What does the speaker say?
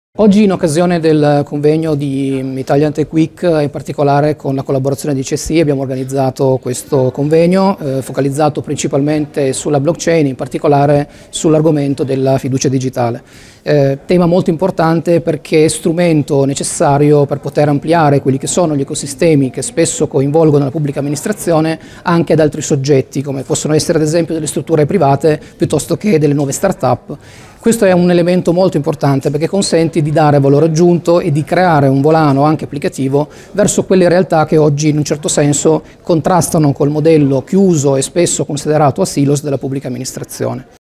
Oggi, in occasione del convegno di Italian Tech Week, in particolare con la collaborazione di CSI, abbiamo organizzato questo convegno focalizzato principalmente sulla blockchain, in particolare sull'argomento della fiducia digitale. Tema molto importante perché è strumento necessario per poter ampliare quelli che sono gli ecosistemi che spesso coinvolgono la pubblica amministrazione anche ad altri soggetti, come possono essere ad esempio delle strutture private piuttosto che delle nuove start-up. Questo è un elemento molto importante perché consente di dare valore aggiunto e di creare un volano anche applicativo verso quelle realtà che oggi in un certo senso contrastano col modello chiuso e spesso considerato a silos della pubblica amministrazione.